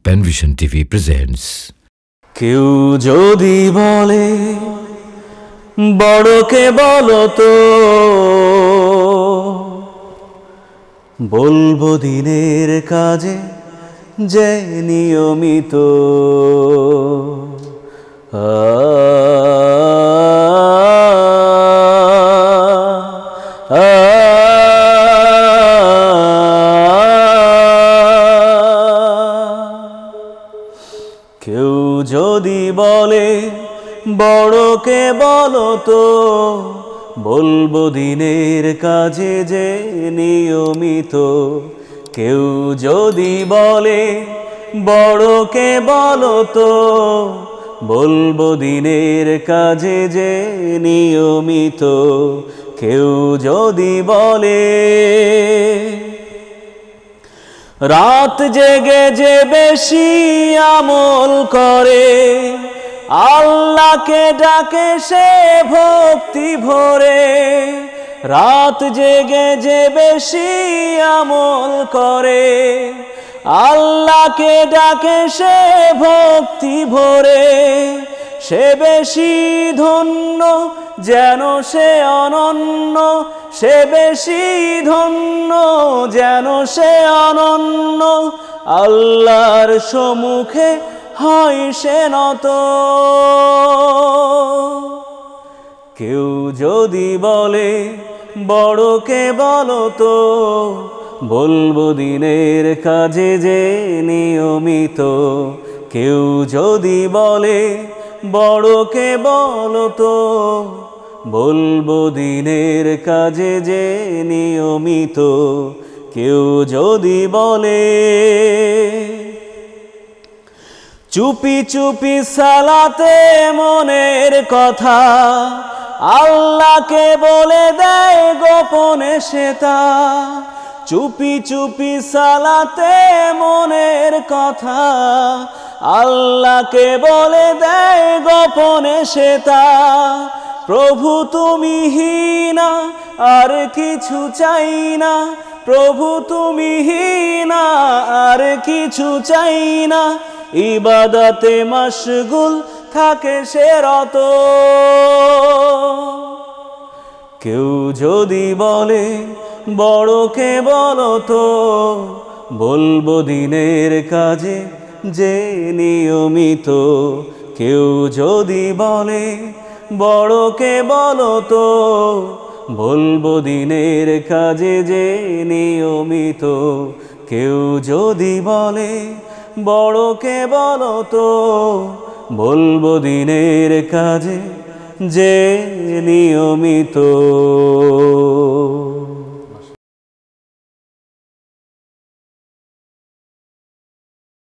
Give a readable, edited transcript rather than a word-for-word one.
Panvision TV presents. কেউ যদি বলে বড়কে বলো তো, বলবো দিনের কাজে যে নিয়মিত। কেউ যদি বলে বড়কে বলো তো, বলবো দিনের কাজে যে নিয়মিত। কেউ যদি বলে বড়কে বলো তো, বলবো দিনের কাজে যে নিয়মিত। কেউ যদি বলে রাত জেগে যে বেশি আমল করে, আল্লাহকে ডাকে সে ভক্তি ভরে। রাত জেগে যে বেশি আমল করে, আল্লাহকে ডাকে সে ভক্তি ভরে। সে বেশি ধন্য যেন সে অনন্য, সে বেশি ধন্য যেন সে অনন্য। আল্লাহর সম্মুখে হয় সে নত। কেউ যদি বলে বড়কে বলো তো, বলবো দিনের কাজে যে নিয়মিত। কেউ যদি বলে বড়কে বলো তো, বলবো দিনের কাজে যে নিয়মিত। কেউ যদি বলে চুপি চুপি সালাতে মনের কথা, আল্লাহকে বলে দেয় গোপনে সেটা। চুপি চুপি সালাতে মনের কথা, আল্লাহকে বলে দেয় গোপনে সেটা। প্রভু তুমি হীনা আর কিছু চাই না, প্রভু তুমি হীনা আর কিছু চাই না। ইবাদতে মশগুল থাকে সে রত। কেউ যদি বলে বড়কে বলো তো, বলবো দিনের কাজে যে নিয়মিত। কেউ যদি বলে বড়কে বলো তো, বলবো দিনের কাজে যে নিয়মিত। কেউ যদি বলে বড়কে বলো তো, বলবো দিনের কাজে যে নিয়মিত।